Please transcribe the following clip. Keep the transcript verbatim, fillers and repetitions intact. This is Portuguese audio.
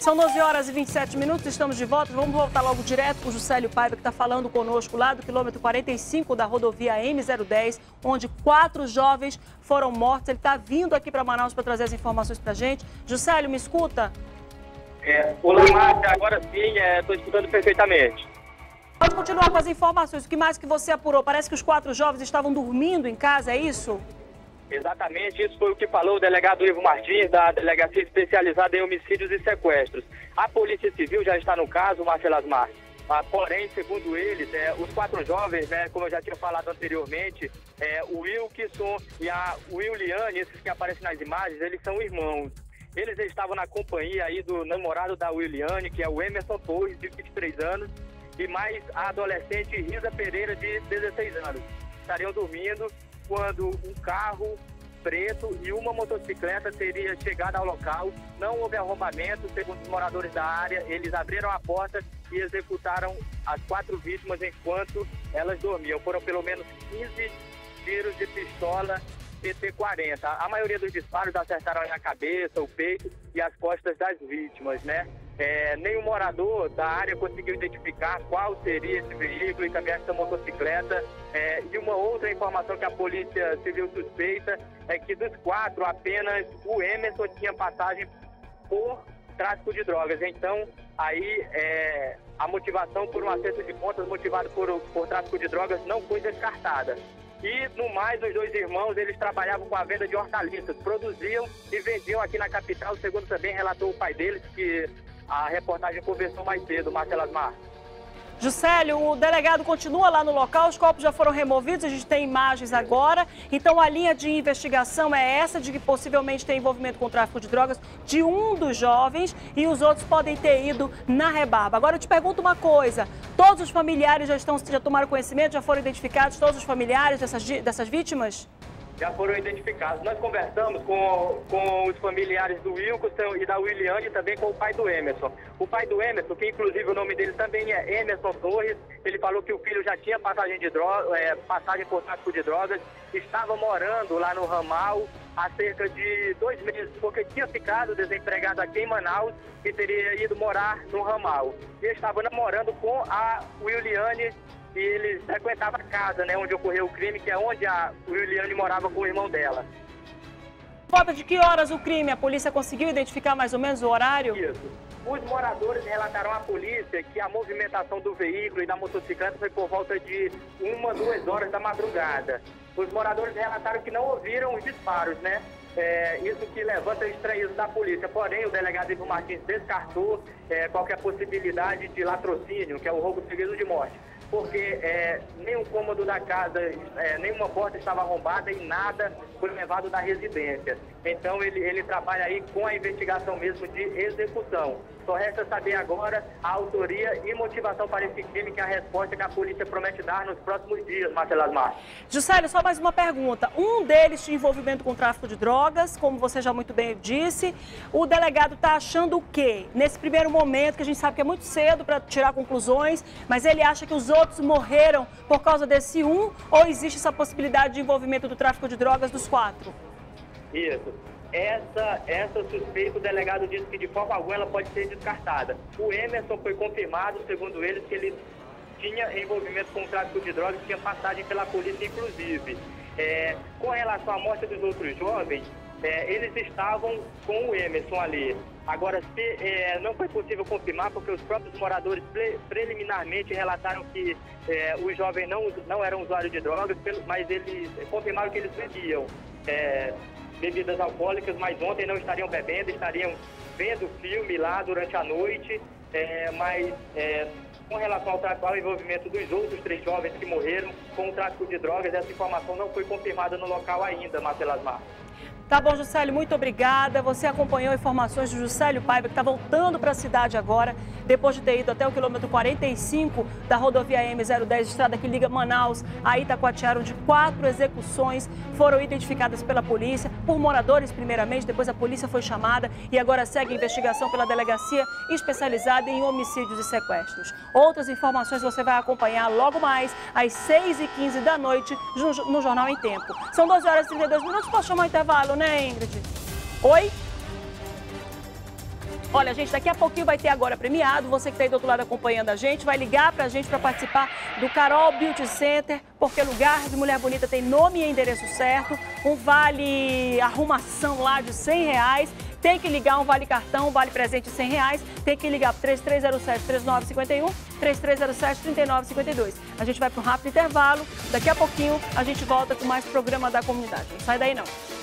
São doze horas e vinte e sete minutos, estamos de volta. Vamos voltar logo direto com o Juscelio Paiva, que está falando conosco lá do quilômetro quarenta e cinco da rodovia M zero dez, onde quatro jovens foram mortos. Ele está vindo aqui para Manaus para trazer as informações para a gente. Juscelio, me escuta? É, olá, Márcia, agora sim, estou escutando perfeitamente. Pode continuar com as informações. O que mais que você apurou? Parece que os quatro jovens estavam dormindo em casa, é isso? Exatamente, isso foi o que falou o delegado Ivo Martins, da Delegacia Especializada em Homicídios e Sequestros. A Polícia Civil já está no caso, Marcelo Asmar. Ah, porém, segundo eles, é, os quatro jovens, né, como eu já tinha falado anteriormente, é, o Wilkson e a Williane, esses que aparecem nas imagens, eles são irmãos. Eles estavam na companhia aí do namorado da Williane, que é o Emerson Torres, de vinte e três anos, e mais a adolescente Risa Pereira, de dezesseis anos. Estariam dormindo quando um carro preto e uma motocicleta teria chegado ao local. Não houve arrombamento, segundo os moradores da área. Eles abriram a porta e executaram as quatro vítimas enquanto elas dormiam. Foram pelo menos quinze tiros de pistola P T quarenta. A maioria dos disparos acertaram na cabeça, o peito e as costas das vítimas, né? É, nenhum morador da área conseguiu identificar qual seria esse veículo e também essa motocicleta. É, e uma outra informação que a Polícia Civil suspeita é que dos quatro, apenas o Emerson tinha passagem por tráfico de drogas. Então, aí é, a motivação por um acerto de contas motivado por, por tráfico de drogas não foi descartada. E, no mais, os dois irmãos, eles trabalhavam com a venda de hortaliças, produziam e vendiam aqui na capital, segundo também relatou o pai deles, que a reportagem conversou mais cedo, Marcelo Asmar. Juscelio, o delegado continua lá no local, os corpos já foram removidos, a gente tem imagens agora. Então a linha de investigação é essa, de que possivelmente tem envolvimento com o tráfico de drogas de um dos jovens e os outros podem ter ido na rebarba. Agora eu te pergunto uma coisa, todos os familiares já, estão, já tomaram conhecimento, já foram identificados, todos os familiares dessas, dessas vítimas? Já foram identificados. Nós conversamos com, com os familiares do Wilkson e da Williane e também com o pai do Emerson. O pai do Emerson, que inclusive o nome dele também é Emerson Torres, ele falou que o filho já tinha passagem, de droga, é, passagem por tráfico de drogas, estava morando lá no ramal há cerca de dois meses, porque tinha ficado desempregado aqui em Manaus e teria ido morar no ramal. E estava namorando com a Williane, e eles frequentavam a casa, né, onde ocorreu o crime, que é onde a Williane morava com o irmão dela. Falta de que horas o crime? A polícia conseguiu identificar mais ou menos o horário? Isso. Os moradores relataram à polícia que a movimentação do veículo e da motocicleta foi por volta de uma, duas horas da madrugada. Os moradores relataram que não ouviram os disparos, né? É, isso que levanta o estranhismo da polícia. Porém, o delegado Ivo Martins descartou é, qualquer possibilidade de latrocínio, que é o roubo seguido de morte. Porque é, nenhum cômodo da casa, é, nenhuma porta estava arrombada e nada foi levado da residência. Então ele, ele trabalha aí com a investigação mesmo de execução. Só resta saber agora a autoria e motivação para esse crime, que é a resposta que a polícia promete dar nos próximos dias, Marcelo Asmar. Juscelio, só mais uma pergunta. Um deles tinha envolvimento com tráfico de drogas, como você já muito bem disse. O delegado está achando o quê? Nesse primeiro momento, que a gente sabe que é muito cedo para tirar conclusões, mas ele acha que os outros morreram por causa desse um, ou existe essa possibilidade de envolvimento do tráfico de drogas dos quatro? Isso. Essa, essa suspeita, o delegado disse que de forma alguma ela pode ser descartada. O Emerson foi confirmado, segundo eles, que ele tinha envolvimento com o tráfico de drogas, tinha passagem pela polícia, inclusive. É, com relação à morte dos outros jovens, é, eles estavam com o Emerson ali. Agora, se, é, não foi possível confirmar, porque os próprios moradores pre, preliminarmente relataram que é, os jovens não, não eram usuários de drogas, mas eles confirmaram que eles bebiam é, bebidas alcoólicas, mas ontem não estariam bebendo, estariam vendo filme lá durante a noite, é, mas é, com relação ao, ao envolvimento dos outros três jovens que morreram com o tráfico de drogas, essa informação não foi confirmada no local ainda, Marcelo Asmar. Tá bom, Juscelio, muito obrigada. Você acompanhou informações do Juscelio Paiva, que está voltando para a cidade agora, depois de ter ido até o quilômetro quarenta e cinco da rodovia M zero dez, estrada que liga Manaus a Itacoatiara, onde quatro execuções foram identificadas pela polícia, por moradores primeiramente, depois a polícia foi chamada e agora segue a investigação pela delegacia especializada em homicídios e sequestros. Outras informações você vai acompanhar logo mais, às seis e quinze da noite, no Jornal em Tempo. São doze horas e trinta e dois minutos, posso chamar o intervalo, né, Ingrid? Oi? Olha, gente, daqui a pouquinho vai ter agora premiado. Você que está aí do outro lado acompanhando a gente, vai ligar pra gente para participar do Carol Beauty Center, porque lugar de mulher bonita tem nome e endereço certo. Um vale arrumação lá de cem reais. Tem que ligar um vale cartão, um vale presente de cem reais. Tem que ligar para três três zero sete, três nove cinco um, três três zero sete, três nove cinco dois. A gente vai para um rápido intervalo. Daqui a pouquinho a gente volta com mais programa da comunidade. Não sai daí não.